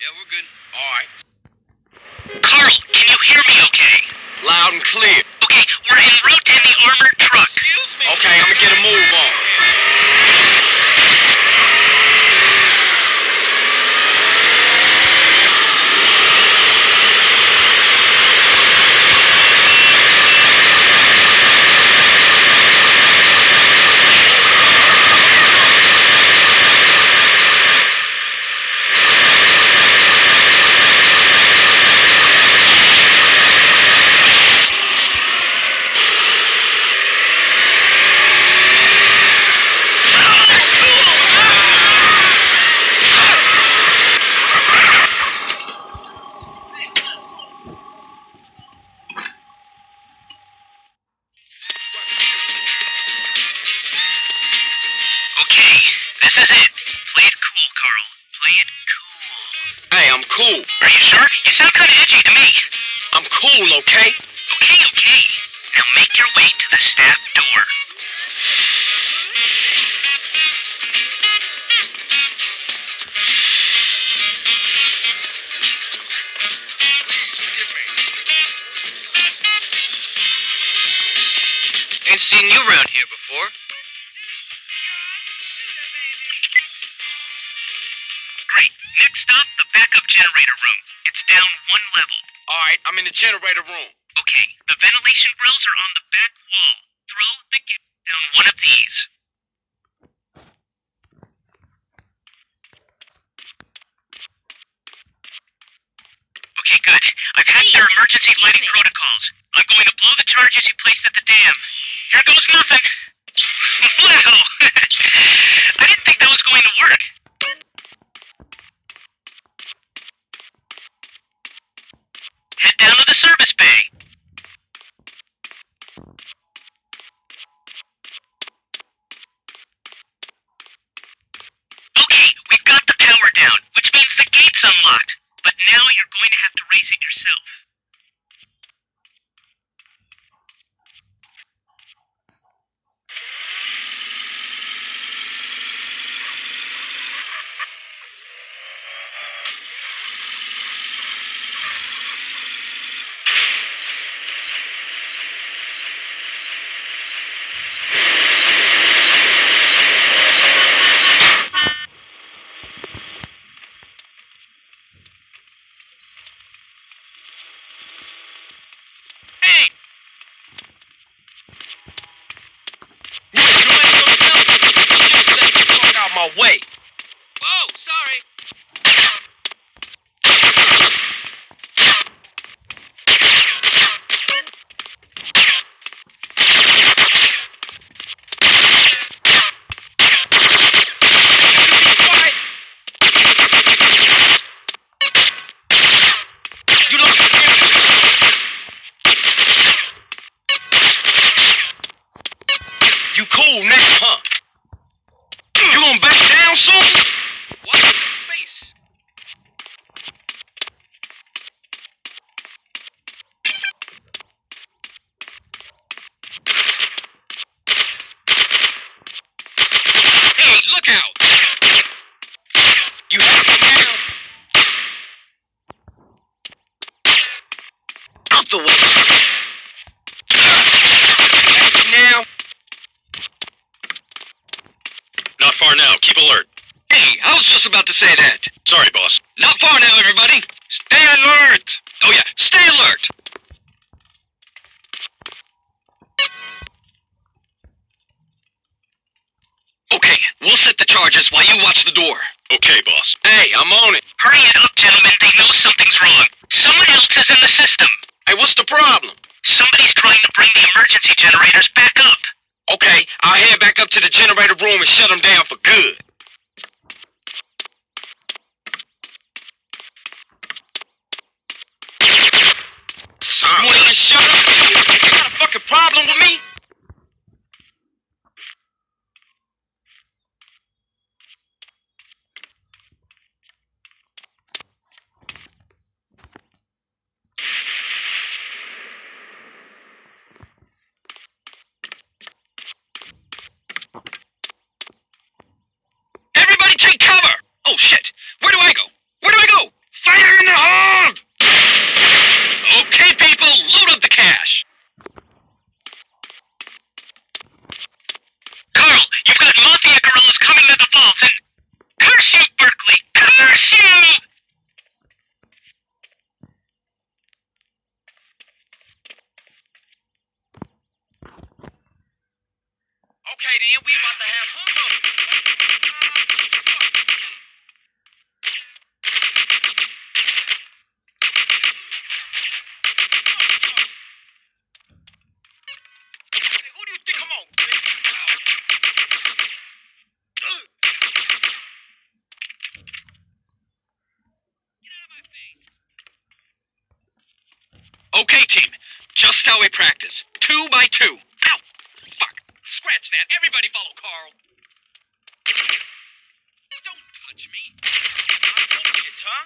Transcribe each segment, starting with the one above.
Yeah, we're good. All right. Carl, can you hear me okay? Loud and clear. Okay, we're en route in the armored truck. Excuse me. Okay, I'm gonna get a move on. Okay, this is it. Play it cool, Carl. Play it cool. Hey, I'm cool. Are you sure? You sound kinda edgy to me. I'm cool, okay? Okay. Now make your way to the staff door. Ain't seen you around here before. Great. Next stop, the backup generator room. It's down one level. All right, I'm in the generator room. Okay, the ventilation grills are on the back wall. Throw the gas down one of these. Okay, good. I've hacked their emergency lighting protocols. I'm going to blow the charges you placed at the dam. Here goes nothing. Wow! I didn't think that was going to work. Head down to the service bay. Okay, we've got the power down, which means the gate's unlocked. But now you're going to have to raise it yourself. Hey! Fuck out my way. Whoa, sorry. You look You cool now, huh? You gonna back down soon? Watch the space. Hey, look out! You happy now? Out the way! Happy now? Not far now. Keep alert. Hey, I was just about to say that. Sorry, boss. Not far now, everybody. Stay alert! Oh yeah, stay alert! Okay, we'll set the charges while you watch the door. Okay, boss. Hey, I'm on it. Hurry it up, gentlemen. They know something's wrong. Someone else is in the system. Hey, what's the problem? Somebody's trying to bring the emergency generators back up. Okay, I'll head back up to the generator room and shut them down for good. You wanna get shut up? You got a fucking problem with me? Okay, team. Just how we practice. 2 by 2. Ow! Fuck. Scratch that. Everybody follow Carl. Don't touch me. Bullshit, huh?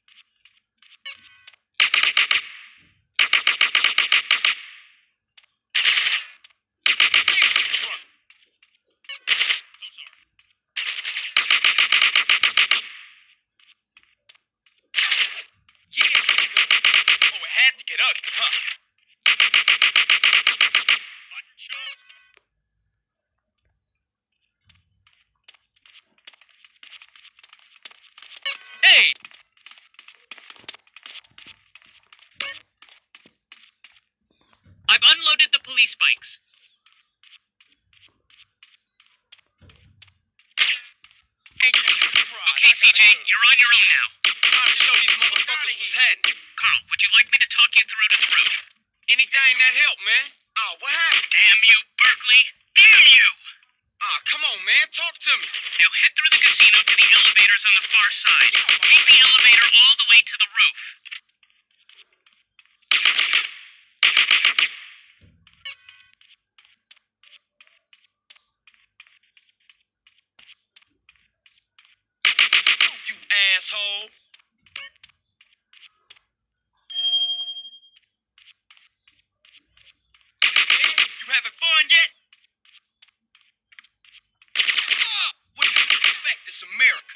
Get ugly, huh? Hey! I've unloaded the police bikes. Okay, CJ, you're on your own now. Time to show these motherfuckers what's happening. Carl, would you like me to talk you through to the roof? Anything that help, man. Oh, what happened? Damn you, Berkeley! Damn you! Come on, man. Talk to me. Now head through the casino to the elevators on the far side. Take the elevator all the way to the roof. You asshole. You having fun yet? What do you expect? It's America.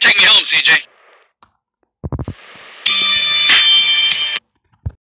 Take me home, CJ.